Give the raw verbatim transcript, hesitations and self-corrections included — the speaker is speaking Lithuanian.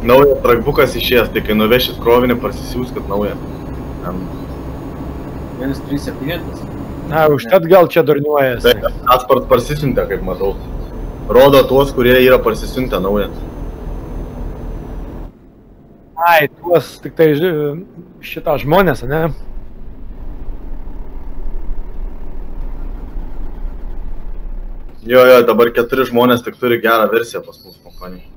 Naujas trakbukas išėjęs, tai kai nuvešit krovinį, parsisiųskit naują. vienas trys septyni. Na, užtat gal čia durniuojasi. Tai transport parsisiuntė, kaip matau. Rodo tuos, kurie yra parsisiuntę naują. Ai, tuos tik tai šitą žmonės, ne? Jo, jo, dabar keturi žmonės tik turi gerą versiją pas mūsų kompanijai.